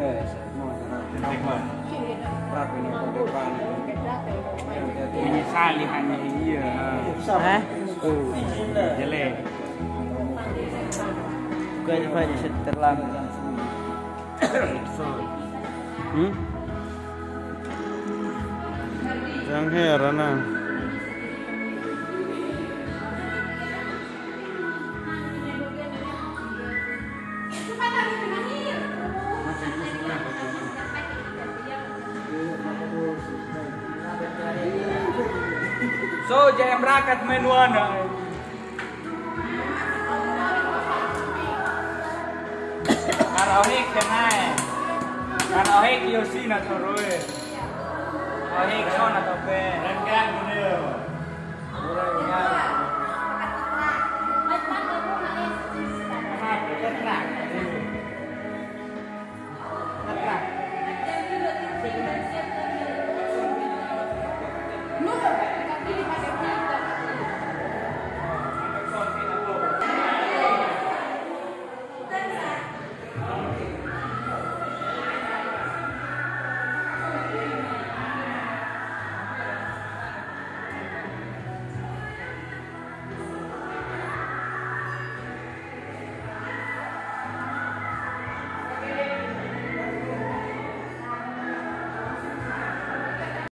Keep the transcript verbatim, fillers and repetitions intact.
Menyesali hanya iya. Hah? Jelek. Bukan banyak terlambat. Hmm? Jangan heran ah. So jangan berangkat menuana. Karahik kenai. Karahik yosi na toroi. Karahik son atau pe. Renggang ni. Renggang.